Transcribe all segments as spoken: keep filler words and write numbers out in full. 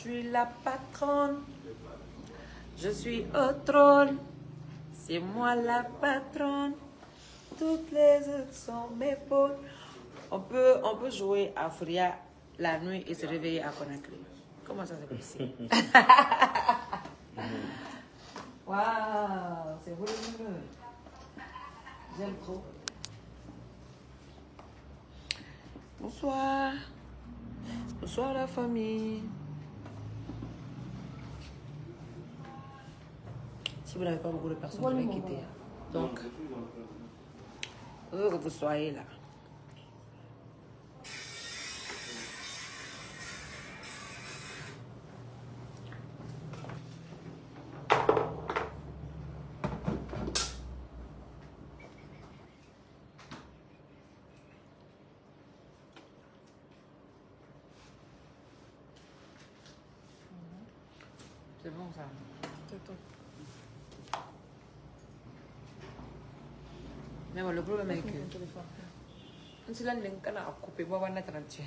suis la patronne. Je suis au trône. C'est moi la patronne. Toutes les autres sont mes potes. On peut, on peut jouer à Fouria la nuit et se réveiller à Conakry. Comment ça s'appelle ici? Waouh, c'est volumineux. J'aime trop. Bonsoir. Bonsoir la famille. Si vous n'avez pas beaucoup de personnes, vous allez quitter. Donc, heureux que vous soyez là. C'est bon ça. C'est tout. Mais bon, le problème est que si l'on a coupé, on va en trente-huit.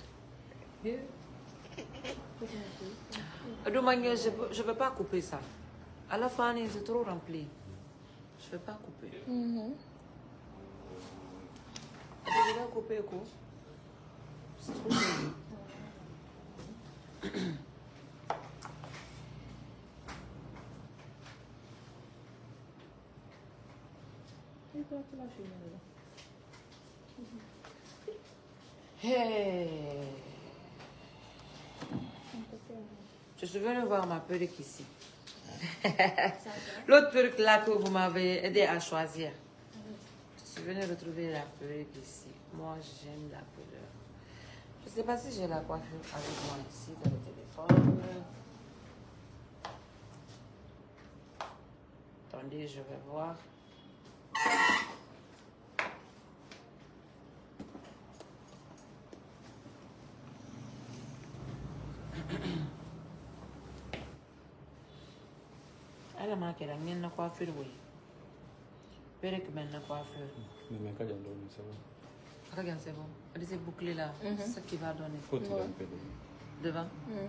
Je ne veux pas couper ça. À la fin, c'est trop rempli. Je ne veux pas couper. Mm-hmm. Je vais couper quoi? C'est trop joli. Hey. Je suis venue voir ma perruque ici. L'autre perruque là que vous m'avez aidé à choisir. Je suis venue retrouver la perruque ici. Moi, j'aime la couleur. Je ne sais pas si j'ai la coiffure avec moi ici dans le téléphone. Attendez, je vais voir. Elle m'a dit qu'elle n'a pas coiffure, oui. Perruque, mais elle n'a pas coiffure. Mais mais quand j'en donne, c'est bon. Regarde, c'est bon. Elle s'est bouclée là. Mm-hmm. C'est ça qui va donner. Faut tirer un peu devant. Voilà.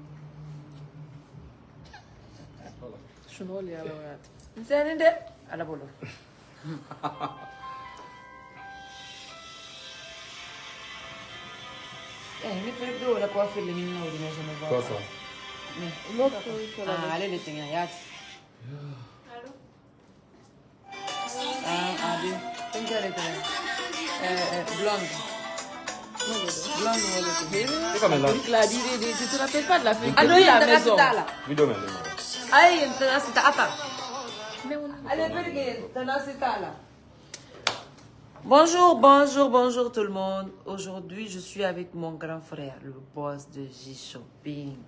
Je suis drôle, là. C'est un idée. À la bolo. Eh, mais perruque de la coiffure, les mignons, je ne vois pas. Quoi ça? L'autre perruque. Ah, allez, les tignes, y'a. Allô? Ah, ah, deux. Comment ça, les tignes? Euh, blonde. Blonde ou le c'est comme là. Tu te rappelles pas de la fille? Ah non, il y a la maison. Vidéo même. Allez, il y a une attends. Allez, perruque, t'en as cette là. Bonjour, bonjour, bonjour tout le monde. Aujourd'hui, je suis avec mon grand frère, le boss de J-Shopping.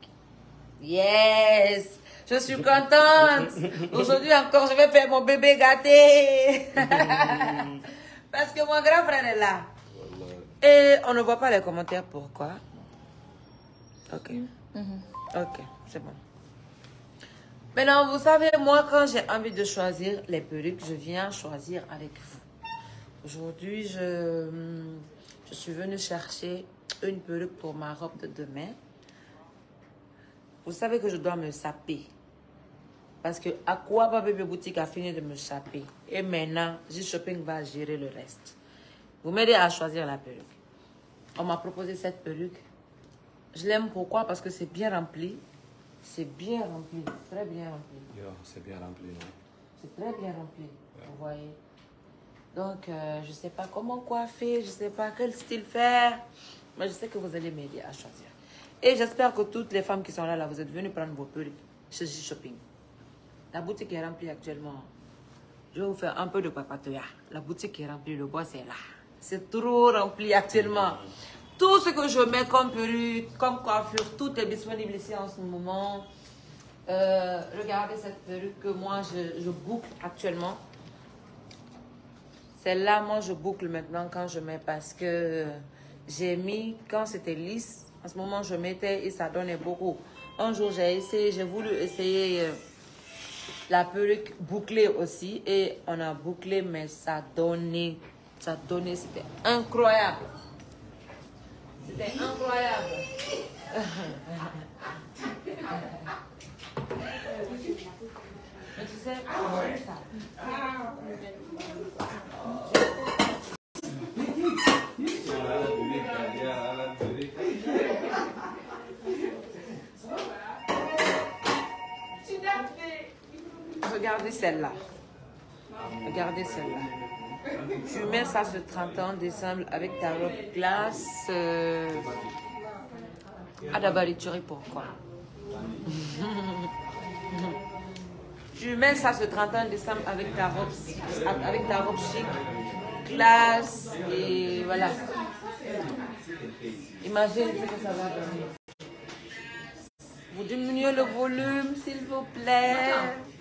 Yes! Je suis contente. Aujourd'hui encore, je vais faire mon bébé gâté. Parce que mon grand frère est là. Et on ne voit pas les commentaires. Pourquoi? Ok. Ok, c'est bon. Maintenant, vous savez, moi, quand j'ai envie de choisir les perruques, je viens choisir avec vous. Aujourd'hui, je, je suis venue chercher une perruque pour ma robe de demain. Vous savez que je dois me saper. Parce que Aquaba Baby Boutique a fini de me saper. Et maintenant, J-Shopping va gérer le reste. Vous m'aidez à choisir la perruque. On m'a proposé cette perruque. Je l'aime pourquoi? Parce que c'est bien rempli. C'est bien rempli. Très bien rempli. Yeah, c'est bien rempli. C'est très bien rempli. Yeah. Vous voyez. Donc, euh, je ne sais pas comment coiffer. Je ne sais pas quel style faire. Mais je sais que vous allez m'aider à choisir. Et j'espère que toutes les femmes qui sont là, là, vous êtes venues prendre vos perruques chez J-Shopping. La boutique est remplie actuellement. Je vais vous faire un peu de papatoya. La boutique est remplie, le bois c'est là. C'est trop rempli actuellement. Mmh. Tout ce que je mets comme perruque, comme coiffure, tout est disponible ici en ce moment. Euh, regardez cette perruque que moi je, je boucle actuellement. Celle-là, moi je boucle maintenant quand je mets parce que j'ai mis quand c'était lisse. En ce moment, je mettais et ça donnait beaucoup. Un jour, j'ai essayé, j'ai voulu essayer euh, la perruque bouclée aussi. Et on a bouclé, mais ça donnait, ça donnait, c'était incroyable. C'était incroyable. regardez celle-là. Regardez celle-là. Tu mets ça ce trente et un décembre avec ta robe classe. Euh... Adabarituri, pourquoi? Tu mets ça ce trente et un décembre avec ta robe, avec ta robe chic, classe et voilà. Imagine ce que ça va donner. Vous diminuez le volume, s'il vous plaît.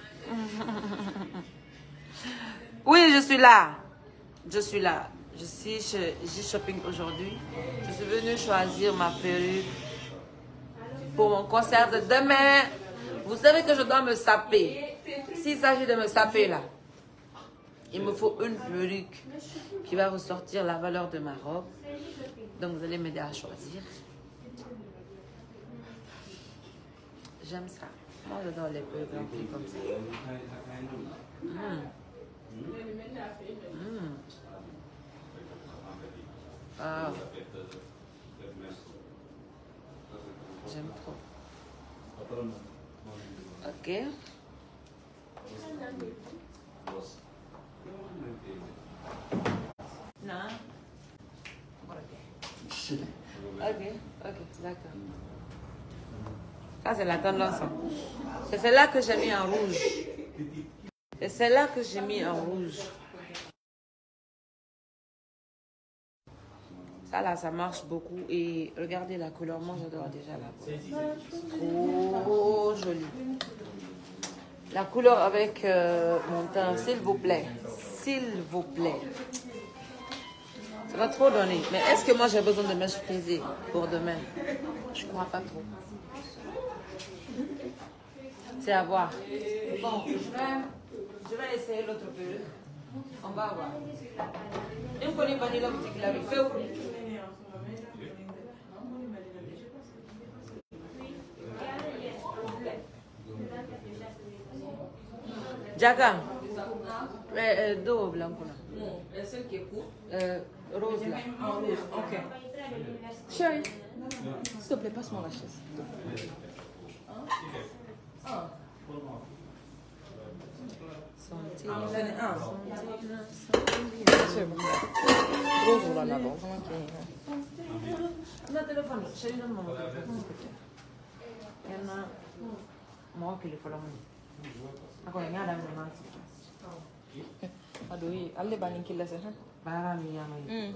Oui, je suis là. Je suis là. Je suis chez J-Shopping aujourd'hui. Je suis venue choisir ma perruque pour mon concert de demain. Vous savez que je dois me saper. S'il s'agit de me saper là, il me faut une perruque qui va ressortir la valeur de ma robe. Donc vous allez m'aider à choisir. J'aime ça. Moi j'adore les perruques remplies comme ça. Mmh. Mmh. Ah. J'aime trop. Ok. Non. Ok. Ok, ok, d'accord. Ça c'est la tendance. C'est celle-là que j'ai mis en rouge. C'est celle-là que j'ai mis en rouge. Ça là, ça marche beaucoup. Et regardez la couleur. Moi, j'adore déjà la couleur. C'est trop joli. La couleur avec euh, mon teint, s'il vous plaît. S'il vous plaît. Ça va trop donner. Mais est-ce que moi, j'ai besoin de mèches frisées pour demain? Je crois pas trop. C'est à voir. Bon, je vais, je vais essayer l'autre perruque. On va voir. Une poignée vanilla boutique la fait où? Jaga, euh, euh, dos blanc là. Non, celle qui est courte. Euh, rose là. En rose, ok. Chérie, s'il te plaît, passe-moi la chaise. Ah. Sont-ils Ah, c'est un. C'est bon. Rose là, là-bas. Non, téléphone. Chérie, non, mon téléphone. Il y en a. Moi qui le fais la main. Ako yang ada memang. Aduh, alle bani killa c'est ça. Barang yang main.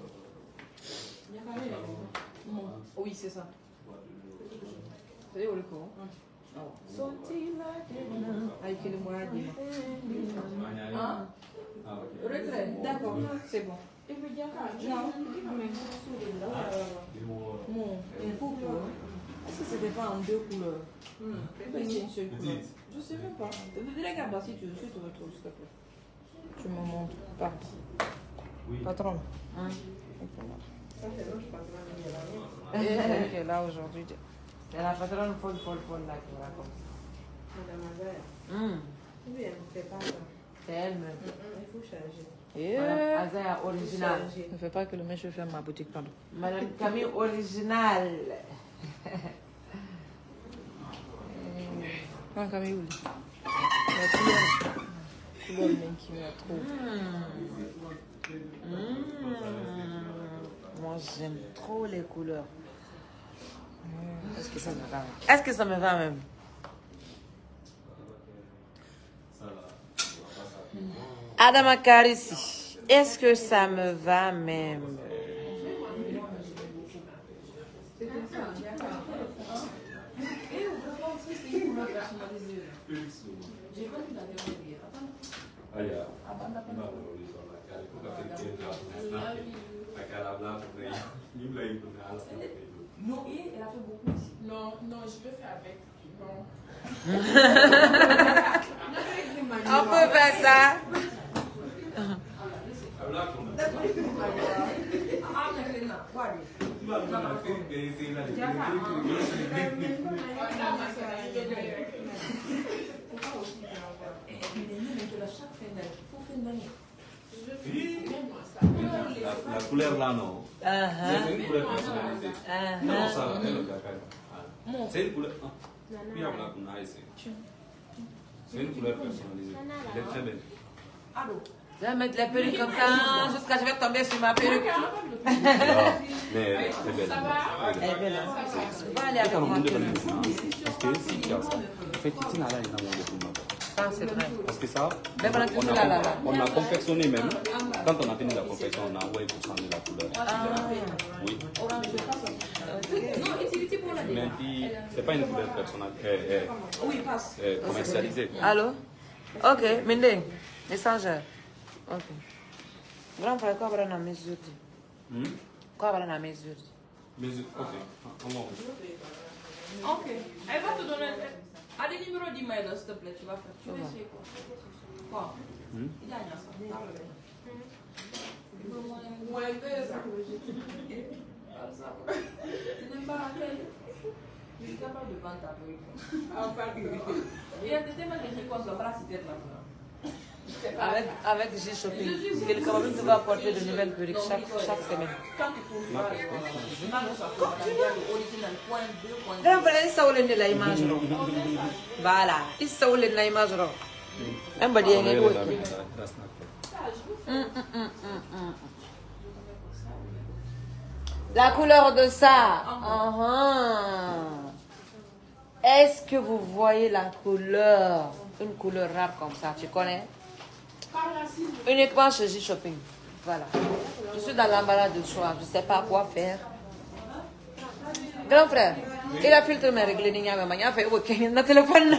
Oui, c'est ça. C'est où le coup? Sont-ils là? Avec le moyen. Ah. Retrait. D'accord, c'est bon. Non. Mon, une coupe. Est-ce que c'était pas en deux couleurs? Hmm. C'est une seule couleur. Je sais même pas. Regarde si tu, si tu retrouves, s'il te plaît. Tu me montres. Pas. Patron. Hein? Elle est là aujourd'hui. C'est la patronne folle, folle, folle là qui raconte. Hum. Oui, elle ne fait pas ça. C'est elle-même. Il faut changer. Et Voilà, Azaya original. ne fais pas que le mec je ferme ma boutique, pardon. Madame Camille original. Non, Camille, où la couleur, couleur même qui me trouve. Mmh. Mmh. Moi, j'aime trop les couleurs. Mmh. Est-ce que ça me va? Est-ce que ça me va même? Adama Karissi, est-ce que ça me va même? Non, elle a fait beaucoup ici. Non, non, je peux faire avec. Non. On peut faire ça. La, la couleur là, non. Uh -huh. C'est une couleur personnalisée. Uh -huh. Non, ça, elle, c'est une couleur. C'est une couleur. Oui, on a une ici. C'est une couleur personnalisée. Elle est très belle. Je vais mettre les perruques comme ça jusqu'à ce que je vais tomber sur ma perruque. Non, mais elle est très belle. Elle est belle. Je vais aller avec moi. Parce que si tu as ça, en fait, tu n'as rien à voir. Ça, c'est vrai. Parce que ça, Mais voilà, on tout là, là, là. a, on a confectionné même. Quand on a fini la confection, on a envoyé pour changer la couleur. Oui. Mais puis, c'est pas une couleur personnelle, euh, euh, euh, commercialisée. Allô? Ok, Minde, échangeur. Ok. Grand frère, quoi va dans la mesure? Hmm? Quoi va dans la mesure? Mais, ok, on va. Ok. Elle va te donner. À des numéros d'email, s'il te plaît, tu vas faire. Tu vas essayer quoi? Quoi? Hmm? Il y a rien, ça. Tu n'aimes pas la paix? Il est capable de vendre ta perruque. Il a été tellement dit quoi, ça va citer là. Avec, avec G Shopping. Quelqu'un même tu vas apporter de nouvelles perruques chaque, chaque semaine. Quand tu trouves pas, Grand frère, il s'oule de l'image. Voilà, il s'oule de l'image. Un body est good. La couleur de ça. Uh-huh. Est-ce que vous voyez la couleur? Une couleur rare comme ça, tu connais? Uniquement chez G Shopping. Voilà. Je suis dans l'emballage de choix. Je ne sais pas quoi faire. Grand frère, il a filtré mes règles. Il a fait OK. Il a téléphone.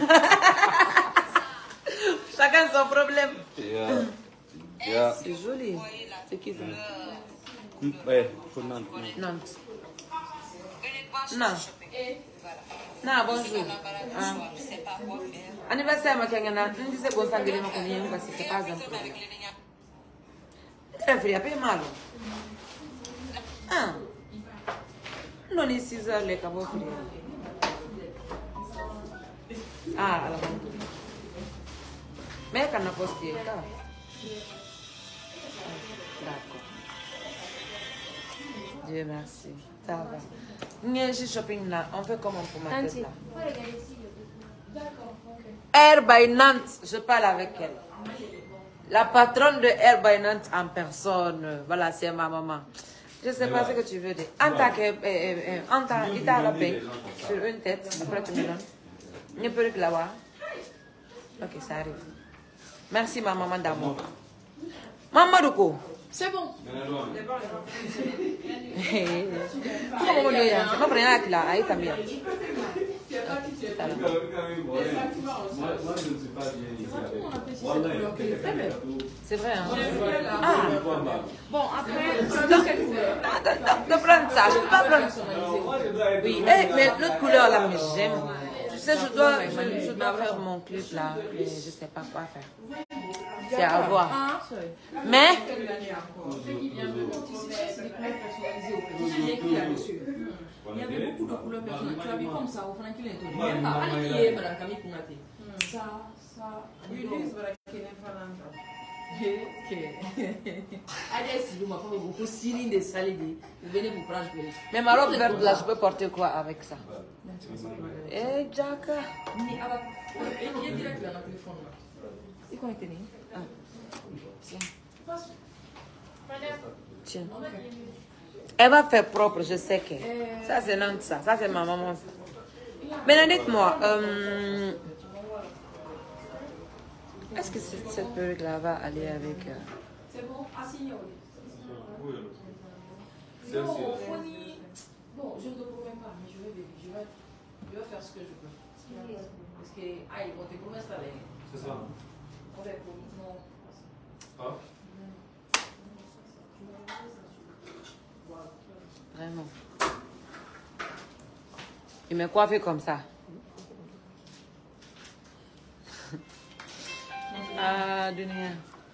Chacun son problème. Yeah. Yeah. C'est joli. C'est qui ça? Ouais, pour Nantes. Nantes. Non. Non, bonjour. Ah. Anniversaire, ma kengana. On disait qu'on s'en guérit, mais qu'on parce que c'est pas un problème. Il a payé mal. Ah. Non, il est six heures, les cabots. Ah, alors. Mais quand on a posté, d'accord. Dieu merci. Ça va. Nous, chez Shopping là, on fait comment pour ma tête là? Air by Nantes, je parle avec elle. La patronne de Air by Nantes en personne. Voilà, c'est ma maman. Je ne sais pas ce que tu veux dire. Anta, Anta, il t'a la paix sur une tête. Après, tu me donnes. Il peut que là-bas. Ok, ça arrive. Merci, ma maman d'amour. Maman Duko. C'est bon. Comment on dit ça? Je ne sais pas là. Aïe, t'as bien. C'est vrai, hein? Ah! Bon, après, de prendre ça, je ne peux pas prendre ça. Oui, hey, mais l'autre couleur là, mais j'aime. Tu sais, je dois, je, je dois faire mon clip là, mais je ne sais pas quoi faire. C'est à voir. Mais. Il y avait beaucoup de couleurs personnelles. Tu as vu comme ça au Franklin Tony. Même pas. Allez, qui est Madame Camille Kounate. Ça, ça. Oui, oui, c'est vrai qu'il n'est pas là. Ok. Allez, si vous m'avez beaucoup Cyril de Salidé, vous venez vous prendre. Mais ma robe verte là, je peux porter quoi avec ça? Eh, Jaka. Il est direct là dans le téléphone. C'est quoi était né? Tiens. Tiens. Elle va faire propre, je sais que. Ça, c'est Nantes, ça. Ça, c'est ma maman. Mais dites-moi, euh, est-ce que cette, cette perruque-là va aller avec... Euh... C'est bon, assis. Oui. Non, bon, je ne te promets pas, mais je vais, je vais, je vais faire ce que je peux. Parce que, aïe, on te promet ça. C'est ça. On va promis, non. Ah. Vraiment. Il m'a coiffé comme ça. Ah, Dunia.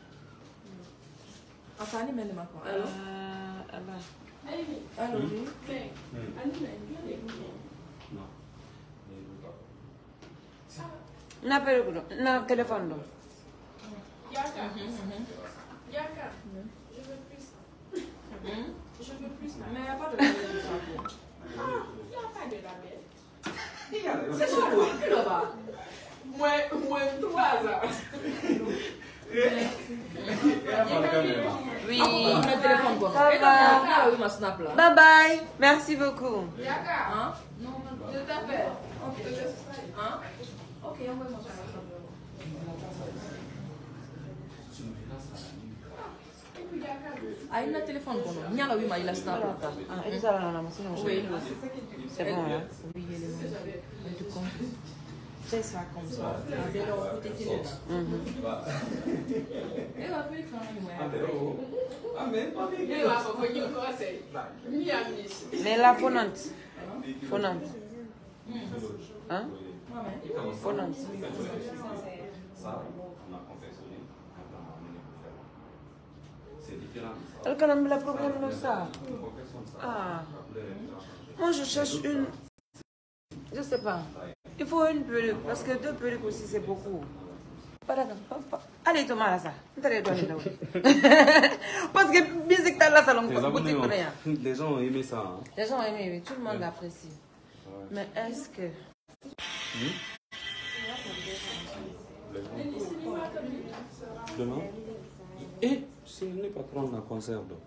Ah, ça anime les macons. Allô? Ah, là. Allô, oui. Non. Na perruque, na téléphone. Yaka. Yaka. Je veux plus ça. Je veux plus ça. Mais il n'y a pas de label de ça. Ah, il n'y a pas de label. C'est chez toi, là-bas. Moins trois ans. Oui. On a le téléphone quoi. Ça Et va. donc, on a ma snap là. Bye bye. Merci beaucoup. Yaka. Hein? Non, je t'appelle. Ok. Hein? Ok, envoie-moi ça. Ah, il a le téléphone pour nous. Il y a la oui, mais il a snap là. Ah, et ça, là, là, sinon, je- Oui. C'est bon, là. Oui, elle est bonne. Du coup, c'est ça comme ça. Dès lors, côté télé là. Mhm. Et on peut faire un Il va pas venir au conseil. Ni à Miss. Mais la phonante. Phonante. Hein? Phonante. Ça, on a confectionné, on a amené pour faire. C'est différent. Elle quand même le problème de ça. Ah. Moi, je cherche une. Je sais pas. Il faut une perruque. Parce que deux perruques aussi, c'est beaucoup. Allez, Thomas, là, ça. Parce que musique, t'as là, ça l'on Les abonnés ont- les gens ont aimé ça. Hein. Les gens ont aimé, oui. Tout le monde l'apprécie. Mais est-ce que. Hmm? Demain? Et c'est le patron d'un concert. donc.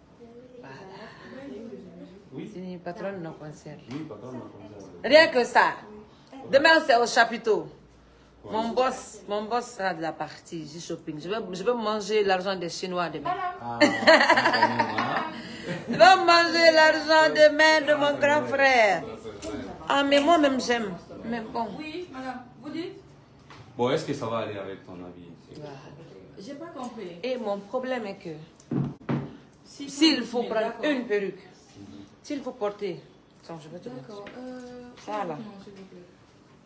Oui, C'est une patronne de nos concerts. oui, patron d'un concert. Rien que ça. Demain, c'est au chapiteau. Mon boss, mon boss sera de la partie du shopping. Je vais, je vais manger l'argent des Chinois demain. Ah, hein? Je vais manger l'argent demain de mon grand frère. Ah, mais moi-même, j'aime. Mais bon. Oui, madame, vous dites? Bon, est-ce que ça va aller avec ton avis? J'ai pas compris. Et mon problème est que Si s'il faut prendre d'accord. une perruque, s'il faut porter. Attends, je vais te D'accord. montrer. Euh, Ça, là. non, s'il vous plaît.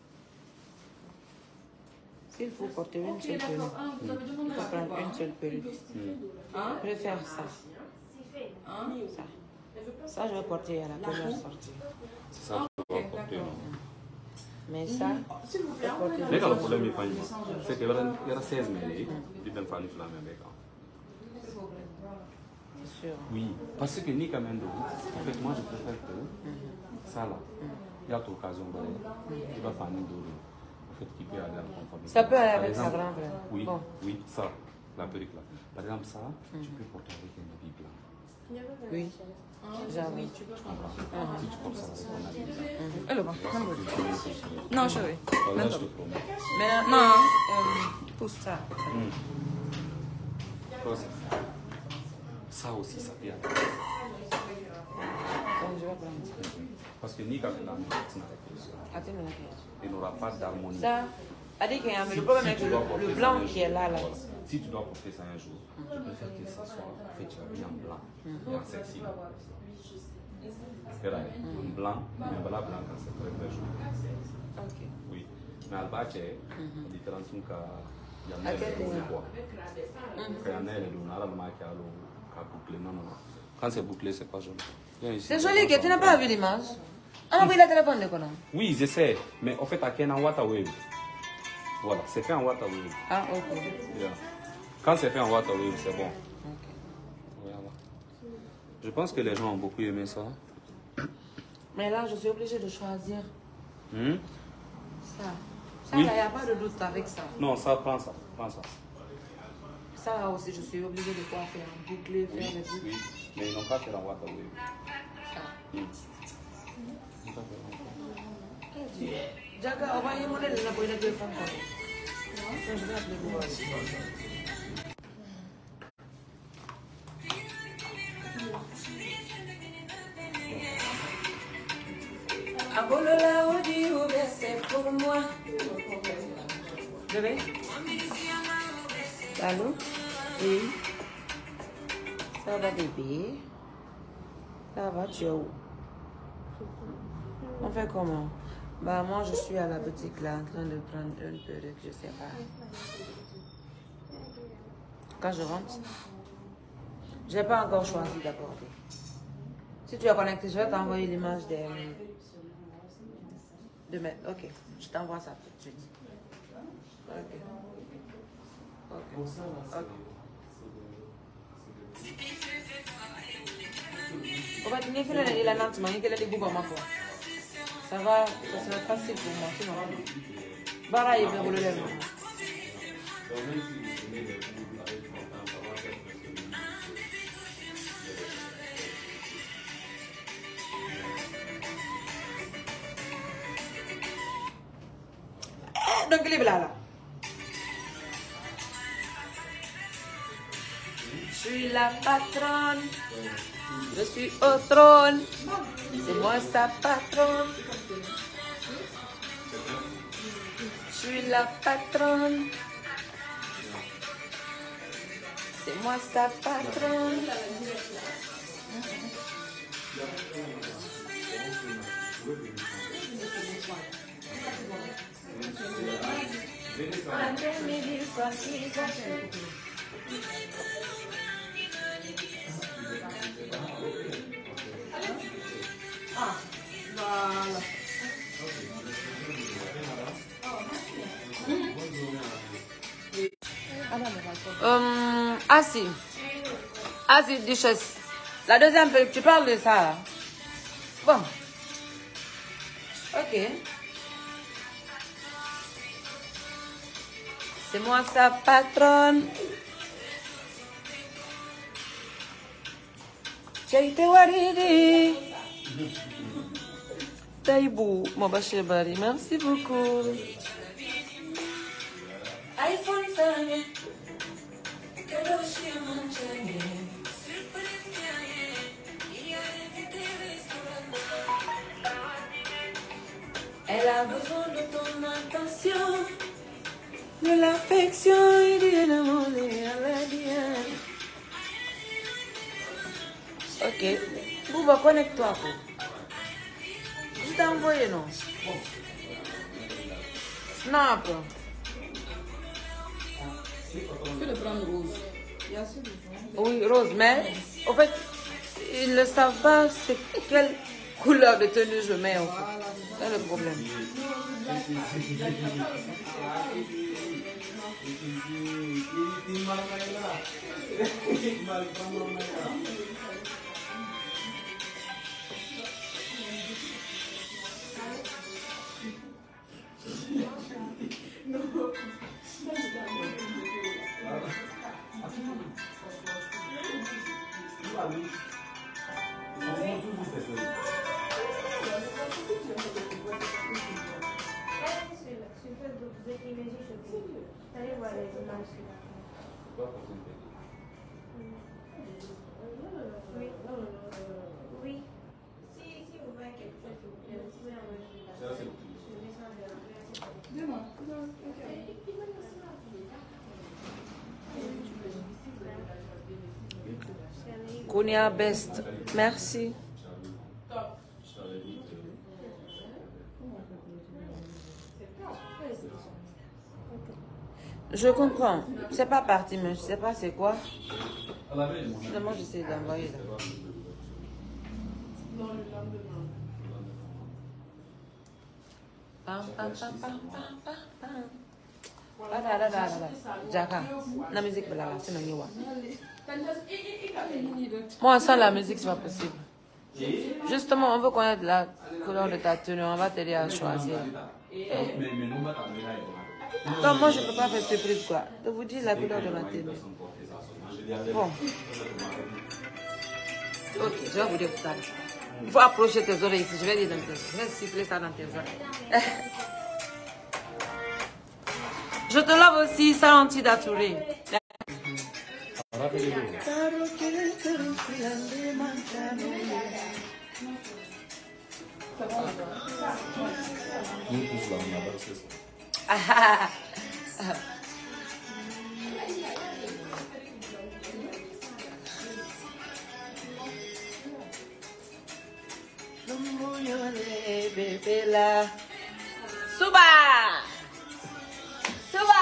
S'il faut porter une Ok, seule perruque, d'accord. Ah, vous avez demandé il faut à prendre quoi? une seule perruque. Hein? Je préfère ça. Hein? Ça. Ça, je vais porter à la première sortie. C'est ça que tu vas porter. Mais ça, S'il vous plaît, envoyez Mais quand le problème est pas eu, c'est qu'il y aura seize mairies, il y a une famille la même école. c'est sûr. Oui, parce que ni quand même, en fait, moi je préfère que ça là, il y a l'occasion d'aller, il va faire une dose. En fait, qui peut aller en conformité. Ça peut aller Par avec sa exemple, grand-mère. Oui, Bon. oui, ça, la perruque là. Par exemple, ça, tu peux porter avec un habit blanc. Oui. J'avoue. Si tu portes ça avec un habit blanc. Elle va. Non, chérie. Là, je te promets. Mais Non. euh, pousse ça. Hum. Quoi, ça? Ça aussi, ça peut aller. Donc, je vais prendre ça. Parce que ni quand même, il Attends une minute. n'aura pas d'harmonie. Ça, a dit qu'il y a, mais le problème est que le, le blanc qui est là, là. Voilà. Si tu dois porter ça un jour, je préfère que ça soit fait habillé en blanc et en sexy. C'est vrai, en blanc, mais voilà blanc quand c'est très très chaud. Ok. Oui, mais al bac est la différence que il y a À quel un niveau? quoi. Quand il y en a elle est là, le mac a le bouclé non non. Quand c'est bouclé c'est pas joli. Viens ici. C'est joli que tu n'as pas vu l'image. On a pris le téléphone de Conan. Oui, j'essaie, mais en fait à quel en water wave. Voilà, c'est fait en water wave. Ah, ok. Yeah. Quand c'est fait en water wave, c'est bon. Ok. Voilà. Je pense que les gens ont beaucoup aimé ça. Mais là, je suis obligée de choisir Hmm? ça. Ça, Oui. là, il n'y a pas de doute avec ça. Non, ça, prends ça, prends ça. Ça là aussi, je suis obligée de quoi faire boucler, faire Oui, les boucles. oui, mais ils n'ont pas fait la water wave. Ça. Hmm. Ils n'ont pas fait la water wave. Jaga, envoyez-moi le là pour le téléphone. Je vais appeler vous. Abolola Odi Oube, c'est pour moi. Bébé? Allô? Oui? Ça va bébé? Ça va, tu es où? On fait comment? Bah moi je suis à la boutique là en train de prendre une perruque, je sais pas. Quand je rentre, j'ai pas encore choisi d'apporter. Si tu es connecté, je vais t'envoyer l'image des... de mes... Ok, je t'envoie ça tout de suite. Ok. Ok. Ok. On va tenir qu'il a l'annonce, mais il a des bouts à ma foi. Ça va, ça sera facile pour moi, sinon. Bara, il veut rouler les mains. Donc, il est là, là. Je suis la patronne. Je suis au trône. C'est moi sa patronne. Je suis la patronne. C'est moi sa patronne. Ah, voilà. Euh, assis. Assis, duchesse. La deuxième, tu parles de ça là. Bon. Ok. C'est moi sa patronne. J'ai été waridi. Taïbou, mon bachir bari, merci beaucoup. iPhone cinq. Elle a besoin de ton attention, de l'affection et de l'amour et à la bien. Ok, Bouba, connecte-toi. Je t'ai envoyé, non? Snap. Tu peux le prendre rose. Il y a assez de gens. Oui, rose, mais en fait, ils ne savent pas c'est quelle couleur de tenue je mets. En fait. C'est le problème. Oui. Si, si vous voyez quelque chose, vous pouvez Demain. Kounia Best, merci. Je comprends. C'est pas parti, mais je sais pas c'est quoi. Finalement, j'essaie d'envoyer là. Pam, pam, pam, pam, pam, pam, pam. Ah, là, là, là, là, là. Jaka, la musique, là, c'est non, yowa. Moi, sans la musique, c'est pas possible. Justement, on veut connaître la couleur de ta tenue, on va t'aider à choisir. Donc, moi, je ne peux pas faire surprise, quoi. Je vous dis la couleur de ma tenue. Bon. Ok, je vais vous dire tout à l'heure. Il faut approcher tes oreilles ici. Je vais dire dans tes oreilles. Je vais siffler ça dans tes oreilles. Je te lave aussi, ça anti-daturé. Suba! Suba!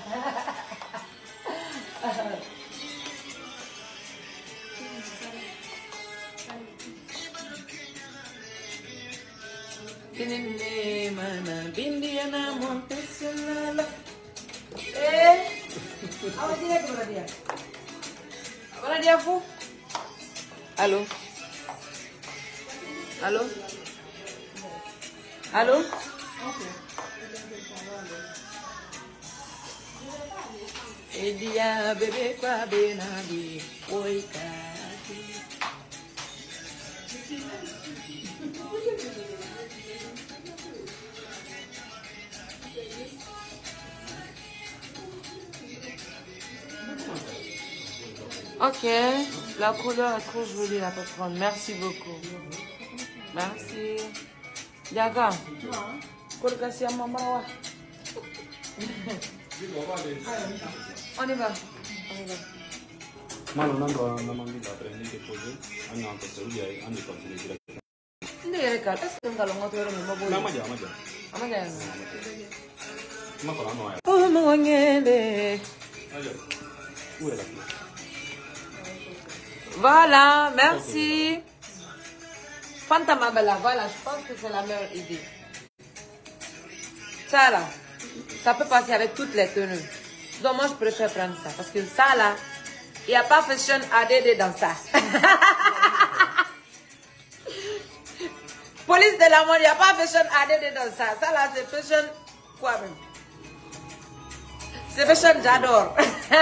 Bininde mana bindiana monteselala. Eh, apa dia kepada dia? Mana dia fu? Halo? Halo? Halo? Ok. Et dia bébé quoi benabi, oika. Ok, la couleur est trop jolie, la patronne. Merci beaucoup. Merci. Yaga. On y va. On y va. Malo nando namandi da prendi che pose, hanno anche se lui è anni continui direttamente. Ndege reka, est-ce que ngalo ngotoro mo bobo? Na maja, maja. Amaja. Ma kola no ya. Oh mo ngende. Allez. Où est la clé? Voilà, merci. Fanta Mabella, voilà, je pense que c'est la meilleure idée. Ça là, ça peut passer avec toutes les tenues. Donc moi je préfère prendre ça parce que ça là, il n'y a pas fashion A D D dans ça. Police de la mode, il n'y a pas fashion A D D dans ça. Ça là c'est fashion quoi même? C'est fashion j'adore.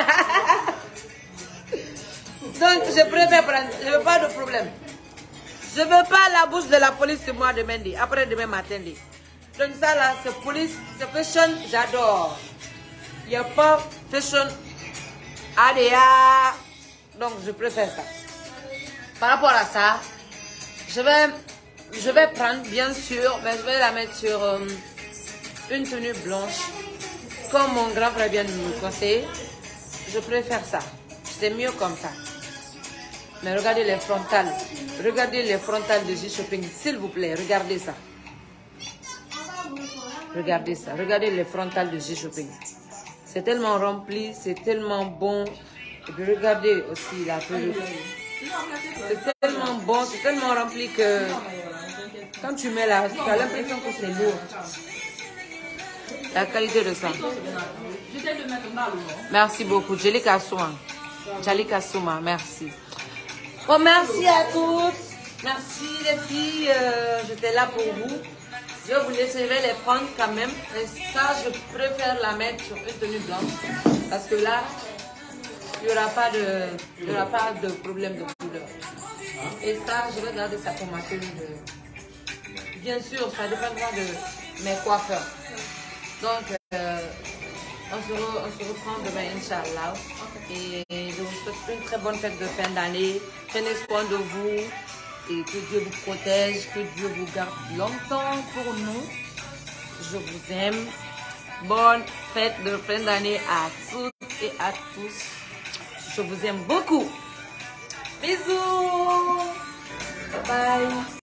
Donc je préfère prendre, je veux pas de problème. Je veux pas la bouche de la police ce mois de Mendy, après demain matin. Donc ça là, c'est police, c'est fashion, j'adore. Il n'y a pas fashion A D A, donc je préfère ça. Par rapport à ça, je vais, je vais prendre bien sûr, mais je vais la mettre sur euh, une tenue blanche. Comme mon grand frère vient de me conseiller, je préfère ça. C'est mieux comme ça. Mais regardez les frontales. Regardez les frontales de J-Shopping. S'il vous plaît, regardez ça. Regardez ça. Regardez les frontales de J-Shopping. C'est tellement rempli, c'est tellement bon. Et puis regardez aussi la perruque. C'est tellement bon, c'est tellement rempli que quand tu mets là, tu as l'impression que c'est lourd. La qualité de ça. Merci beaucoup. Jelika Souma. Jalika Souma, merci. Bon, merci à toutes. Merci les filles. Euh, J'étais là pour vous. Je vais vous laisser, je vais les prendre quand même. Et ça, je préfère la mettre sur une tenue blanche. Parce que là, il n'y aura pas de, il y aura pas de problème de couleur. Et ça, je vais garder ça pour ma tenue. De... Bien sûr, ça dépendra de mes coiffeurs. Donc, euh, on, se re, on se reprend demain, Inch'Allah. Et je vous souhaite une très bonne fête de fin d'année. Prenez soin de vous. Et que Dieu vous protège, que Dieu vous garde longtemps pour nous. Je vous aime. Bonne fête de fin d'année à toutes et à tous. Je vous aime beaucoup. Bisous. Bye.